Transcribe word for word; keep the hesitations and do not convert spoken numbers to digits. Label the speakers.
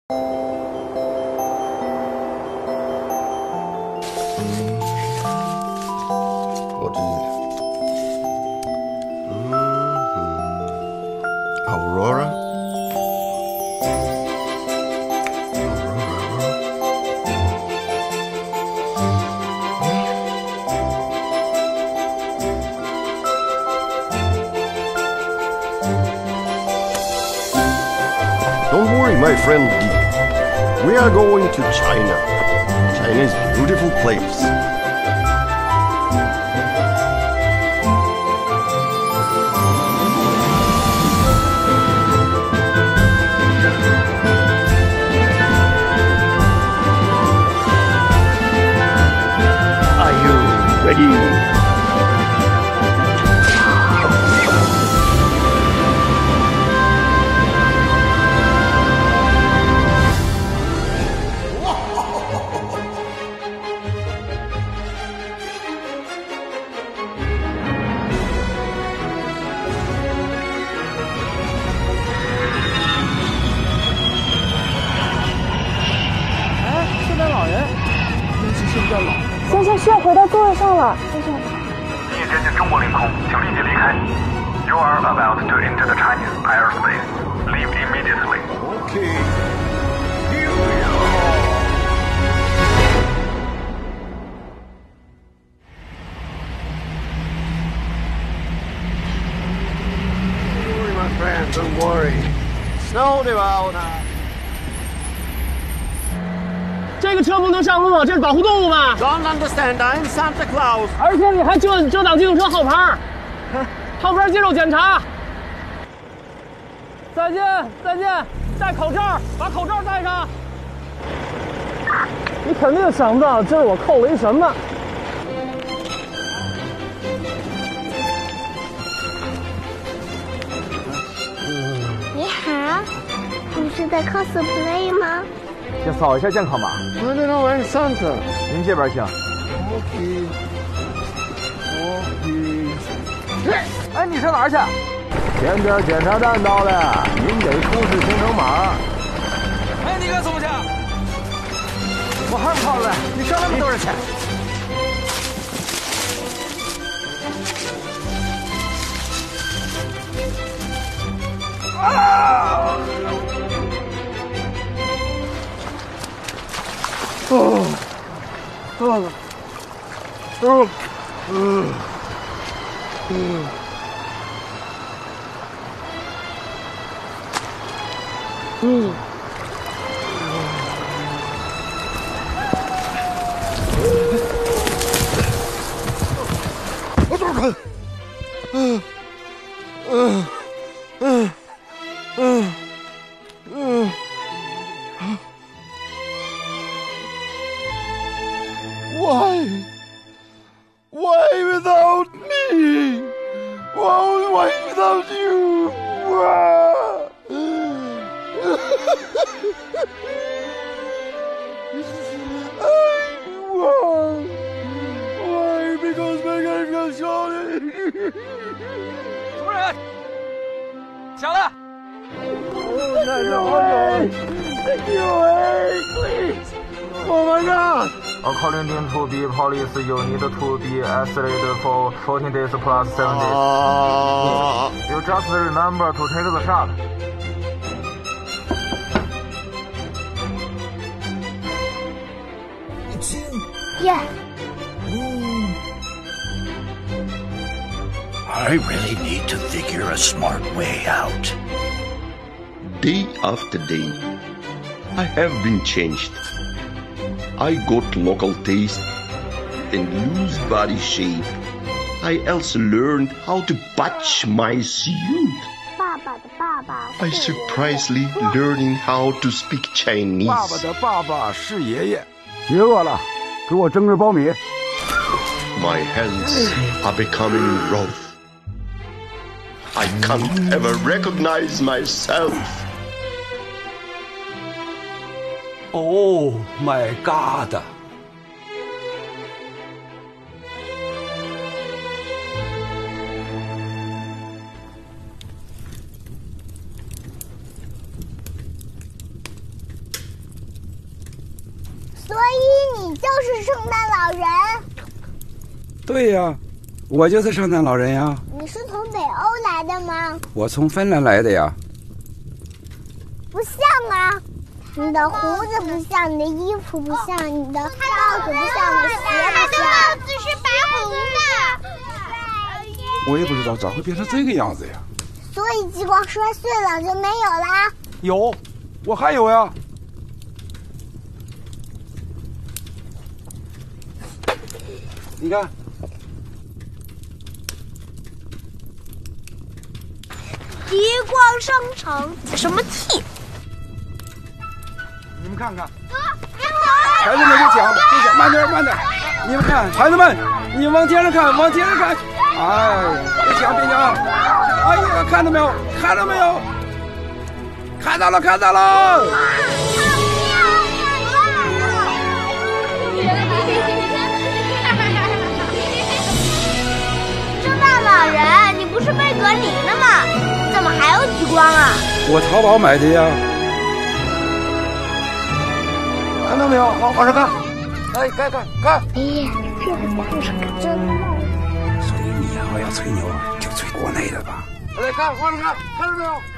Speaker 1: What is it? Mm-hmm. Aurora? Don't worry, my friend D. We are going to China. China is a beautiful place. Are you ready?
Speaker 2: 先生需要回到座位上了，先生。
Speaker 3: 你已接近中国领空，请立即离开。You are about to enter the Chinese airspace. Leave immediately.
Speaker 1: Okay. Here we are. Don't worry, my friend. Don't worry. Snow 对吧？我看。
Speaker 4: 这个车不能上路，这是保护动物嘛
Speaker 1: Don't understand. I'm Santa Claus.
Speaker 4: 而且你还遮遮挡机动车后排，后排接受检查。再见，再见，戴口罩，把口罩戴上。你肯定想不到，这是我扣了一什么？
Speaker 2: 你好，你是在 cosplay 吗？
Speaker 5: 先扫一下健康码。
Speaker 1: I don't know. I'm Santa.
Speaker 5: 您这边请。
Speaker 1: Okay. Okay.
Speaker 5: 哎，你上哪儿去？前边检查站到了，您得出示行程码。
Speaker 6: 哎，你干什么去？
Speaker 5: 我还不跑了，你上那么多人去？啊！哦，饿了，哦，嗯，嗯，嗯，我走开，嗯，嗯，嗯，嗯，嗯。Why? Why without me? Why, why without you? Why? Why? Why? Because my life got shot.
Speaker 6: 什么人？下来！
Speaker 1: Take you away, please. Oh my God.
Speaker 5: According to the police, you need to be isolated for fourteen days plus seven days.
Speaker 1: Uh,
Speaker 5: You just remember to take the shot.
Speaker 7: It's you.
Speaker 2: Yeah.
Speaker 7: I really need to figure a smart way out.
Speaker 8: Day after day, I have been changed. I got local taste and loose body shape. I also learned how to patch my suit.
Speaker 2: 爸爸的爸爸。
Speaker 8: I surprisingly learning how to speak Chinese.
Speaker 5: 爸爸的爸爸是爷爷。邪恶了，给我蒸只苞米。
Speaker 8: My hands are becoming rough. I can't ever recognize myself.
Speaker 7: Oh my God!
Speaker 2: 所以你就是圣诞老人？
Speaker 9: 对呀，我就是圣诞老人呀。
Speaker 2: 你是从北欧来的吗？
Speaker 9: 我从芬兰来的呀。
Speaker 2: 不像啊，你的胡子不像，你的衣服不像，你的帽子不像，你的鞋不像。帽子是白红的。
Speaker 9: 我也不知道咋会变成这个样子呀。
Speaker 2: 所以激光摔碎了就没有啦？
Speaker 9: 有，我还有呀。你看，
Speaker 2: 极光生成什么 T？
Speaker 9: 你们看看，孩子们别抢，别抢，慢点，慢点。你们看，孩子们，你往天上看，往天上看。哎，别抢，别抢。哎呀，看到没有？看到没有？看到了，看到了。
Speaker 2: 圣诞老人，你不是被隔离了吗？怎么还有极光啊？
Speaker 9: 我淘宝买的呀。看到没有？往往上看。哎，看看看。
Speaker 2: 爷爷，这个像是个真梦。
Speaker 9: 所以你以后要吹牛，就吹国内的吧。来看，往上看，看到没有？